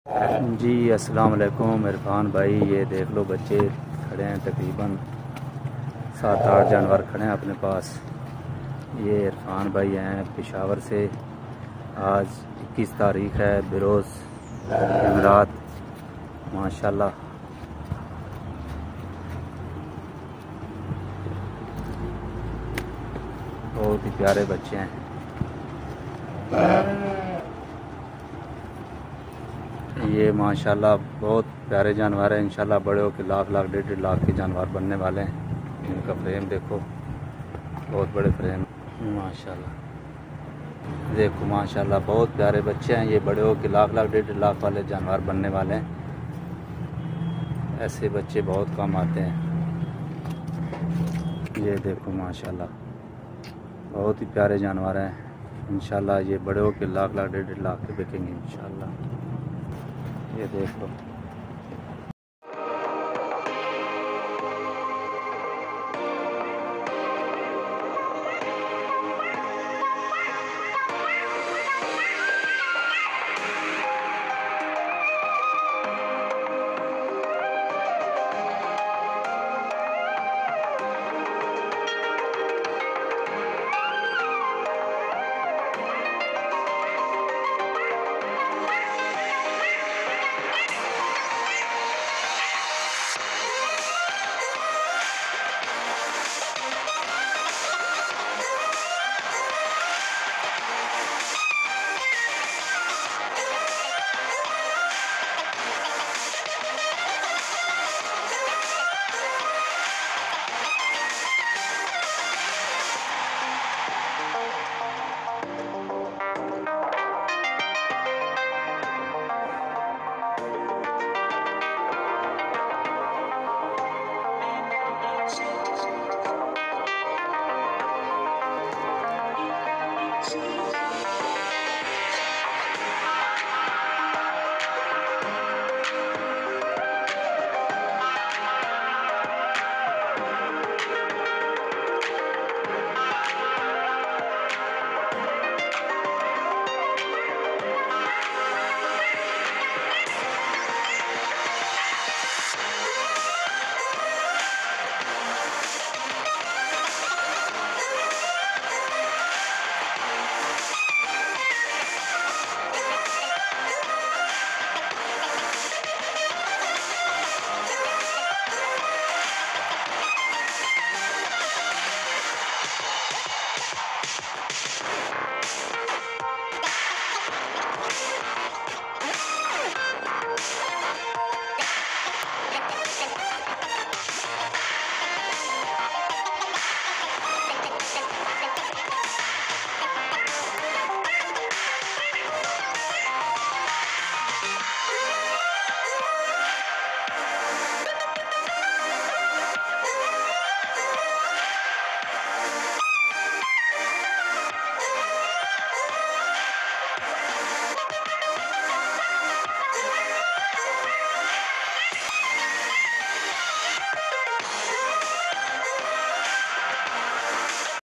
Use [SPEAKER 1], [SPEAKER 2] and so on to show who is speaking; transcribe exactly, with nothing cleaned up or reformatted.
[SPEAKER 1] जी अस्सलाम वालेकुम इरफान भाई। ये देख लो बच्चे खड़े हैं, तकरीबन सात आठ जानवर खड़े हैं अपने पास। ये इरफान भाई हैं पेशावर से। आज इक्कीस तारीख है, बरोज़ जमरात। माशाल्लाह बहुत ही प्यारे बच्चे हैं। ये माशाल्लाह बहुत प्यारे जानवर हैं। इंशाल्लाह बड़े होकर लाख लाख डेढ़ डेढ़ लाख के जानवर बनने वाले हैं। इनका फ्रेम देखो, बहुत बड़े फ्रेम माशाल्लाह। देखो माशाल्लाह बहुत प्यारे बच्चे हैं। ये बड़े होकर लाख लाख डेढ़ डेढ़ लाख वाले जानवर बनने वाले हैं। ऐसे बच्चे बहुत कम आते हैं। ये देखो माशाल्लाह बहुत ही प्यारे जानवर हैं। इंशाल्लाह ये बड़े होकर लाख लाख डेढ़ डेढ़ लाख के बिकेंगे इंशाल्लाह। ये देख लो।